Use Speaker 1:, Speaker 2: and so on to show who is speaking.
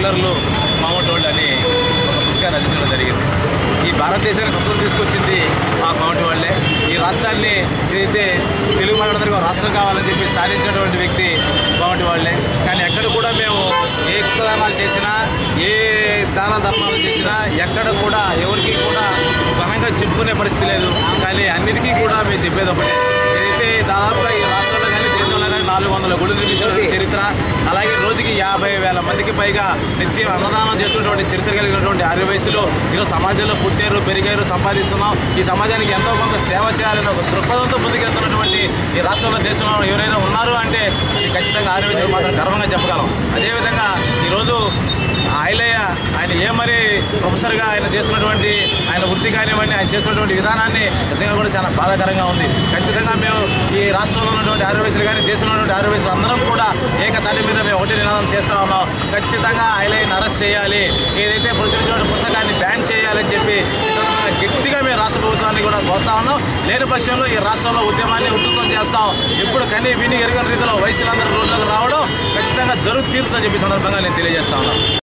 Speaker 1: చిల్లర్లు మామూటోళ్ళు అని ఒక పుస్తకాన్ని రచించడం జరిగింది. ఈ భారతదేశానికి స్వతంత్రం తీసుకొచ్చింది మా మామూటి వాళ్ళే. ఈ రాష్ట్రాన్ని ఏదైతే తెలుగు మాట్లాడడానికి ఒక రాష్ట్రం కావాలని చెప్పి సాధించినటువంటి వ్యక్తి మామూటి వాళ్ళే. కానీ ఎక్కడ కూడా మేము ఏ దానాలు చేసినా, ఏ దాన ధర్మాలు చేసినా ఎక్కడ కూడా ఎవరికి కూడా ఘనంగా చెప్పుకునే పరిస్థితి లేదు. కానీ అన్నిటికీ కూడా మేము చెప్పేది ఒకటే, ఏదైతే దాదాపుగా ఈ రాష్ట్రంలో కానీ దేశంలో కానీ 400 గుళ్ళు నిర్మించినటువంటి చరిత్ర, అలాగే రోజుకి 50,000 మందికి పైగా నిత్యం అన్నదానం చేస్తున్నటువంటి చరిత్ర కలిగినటువంటి ఆర్యవయసులో ఈరోజు సమాజంలో పుట్టారు, పెరిగారు, సంపాదిస్తున్నాం. ఈ సమాజానికి ఎంతో కొంత సేవ చేయాలని ఒక దృక్పథంతో ముందుకెళ్తున్నటువంటి ఈ రాష్ట్రంలో, దేశంలో ఎవరైనా ఉన్నారు అంటే ఖచ్చితంగా ఆర్యవయసులు మాత్రం గర్వంగా చెప్పగలం. అదేవిధంగా ఈరోజు ఐలయ్య ఆయన మరి ప్రొఫెసర్గా ఆయన చేస్తున్నటువంటి ఆయన వృత్తి కానివ్వండి, ఆయన చేస్తున్నటువంటి విధానాన్ని నిజంగా కూడా చాలా బాధాకరంగా ఉంది. ఖచ్చితంగా మేము ఈ రాష్ట్రంలో ఉన్నటువంటి ఆర్యవయసులు కానీ, దేశంలో ఉన్నటువంటి ఆర్యవయసులు అందరం కూడా ఏకతాటి మీద మేము ఒకటి నినాదం చేస్తూ ఉన్నాం. ఖచ్చితంగా ఐలయ్యని అరెస్ట్ చేయాలి, ఏదైతే ప్రచురించినటువంటి పుస్తకాన్ని బ్యాన్ చేయాలని చెప్పి గట్టిగా మేము రాష్ట్ర ప్రభుత్వాన్ని కూడా కోరుతా ఉన్నాం. లేని పక్షంలో ఈ రాష్ట్రంలో ఉద్యమాన్ని ఉధృతం చేస్తాం. ఎప్పుడు కనీ విని ఎరుగని రీతిలో వయసులందరూ రోడ్లకు రావడం ఖచ్చితంగా తీరుతుందని చెప్పి సందర్భంగా నేను తెలియజేస్తా ఉన్నాను.